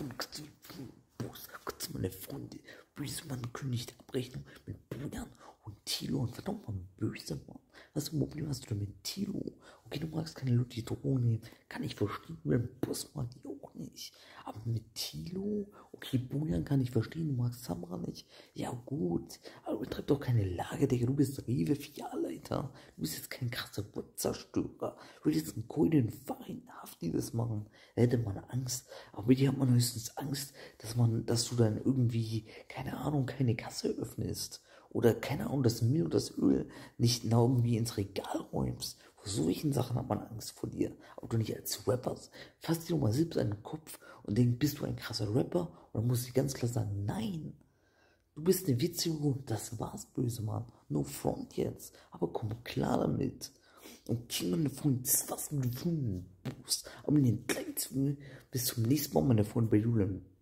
Kurz meine Freunde, Bösemann kündigt Abrechnung mit Bojan und Tilo und verdammt mal Bösemann. Was für ein Problem hast du denn mit Tilo? Okay, du magst keine Leute, die Drogen nehmen, kann ich verstehen, mit dem Bösemann die auch nicht. Aber mit Tilo, okay, Bojan kann ich verstehen, du magst Samra nicht. Ja gut, aber betreib doch keine Lage, Digga, du bist Rewe-Filialleiter. Du bist jetzt kein krasser Zerstörer. Du willst jetzt einen goldenen Verein, darf die das machen? Da hätte man Angst. Aber mit dir hat man höchstens Angst, dass du dann irgendwie, keine Ahnung, keine Kasse öffnest. Oder keine Ahnung, das Mehl und das Öl nicht irgendwie ins Regal räumst. Vor solchen Sachen hat man Angst vor dir. Aber du nicht als Rapper. Fass dir doch mal selbst an den Kopf und denk, bist du ein krasser Rapper? Und dann musst du ganz klar sagen, nein. Du bist eine witzige und das war's, böse Mann. No front jetzt. Aber komm klar damit. Und Kinder, meine Freunde, das war's mit dem Boost. Aber in den Kleinen bis zum nächsten Mal, meine Freunde, bei Julian